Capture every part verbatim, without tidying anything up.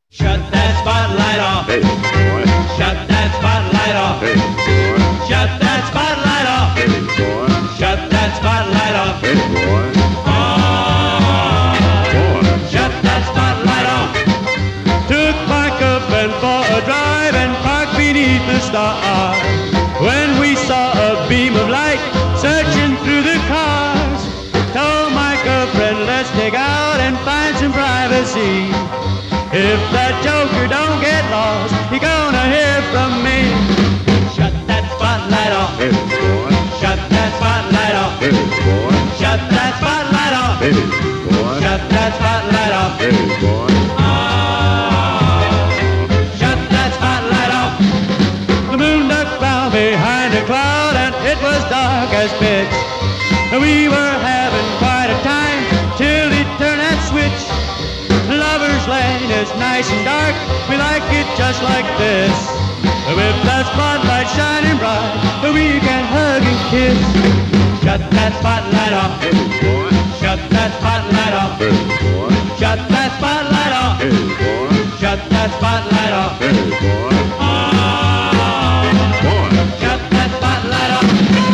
Shut that spotlight off. Hey, boy. Shut that spotlight off. Hey, boy. Shut that spotlight off. Hey, boy. Shut that spotlight off. Hey, boy. Oh, Boy. shut that spotlight off. Took Mike up and for a drive and parked beneath the stars. When we saw a beam of light searching through the cars, told my girlfriend, let's take out and find some privacy. If that joker don't get lost, he gonna hear from me. Shut that spotlight off. Hey, boy. Shut that spotlight off. Hey, boy. Shut that spotlight off. Hey, boy. Shut that spotlight off. Hey, boy. Oh, shut that spotlight off. The moon duck found behind a cloud and it was dark as pitch. We were having quite a time till he turned that switch. Lover's Lane is nice and dark, we like it just like this. With that spotlight shining bright, we can hug and kiss. Shut that spotlight off. Hey, boy. Shut that spotlight off. Hey, boy. Shut that spotlight off. Hey, boy. Shut that spotlight off. Hey, boy. Oh, Boy. shut that spotlight off.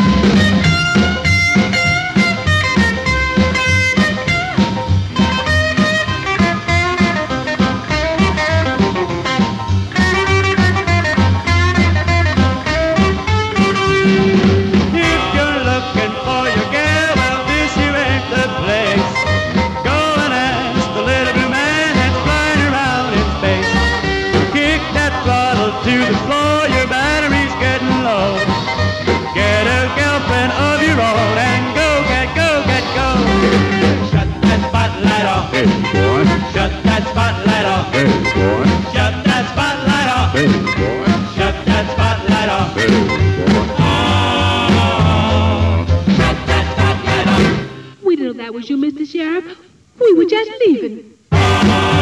If you're looking for your gal, well, this here ain't the place. Go and ask the little blue man that's flying around in space. Kick that throttle to the floor, your battery's getting low. Get a girlfriend of your own and go, get, go, get, go. Shut that spotlight off. Hey, boy. Shut that spotlight off. Hey, boy. Shut that spotlight off. Hey, boy. Shut that spotlight off. Hey, boy. Oh, shut that spotlight off. We didn't know that was you, Mister Sheriff. We were just leaving. Oh,